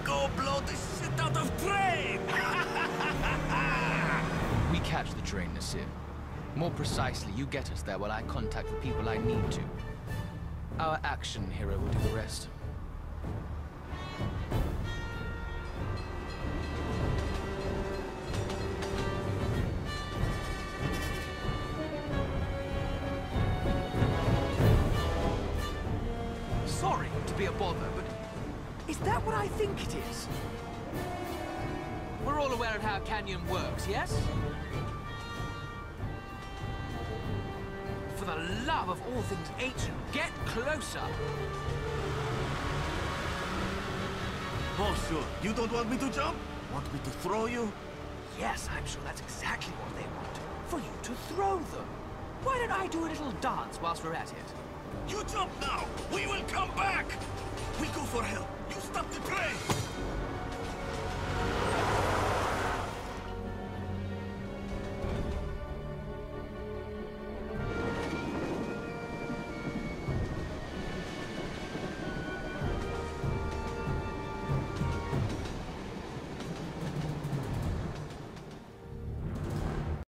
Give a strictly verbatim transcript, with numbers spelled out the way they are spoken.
go blow the shit out of train! We catch the train, Nasir. More precisely, you get us there while I contact the people I need to. Our action hero will do the rest. Sorry to be a bother, but is that what I think it is? We're all aware of how Canyon works, yes? For the love of all things ancient, get closer! Oh, sure. You don't want me to jump? Want me to throw you? Yes, I'm sure that's exactly what they want. For you to throw them. Why don't I do a little dance whilst we're at it? You jump now! We will come back! We go for help. You stop the train!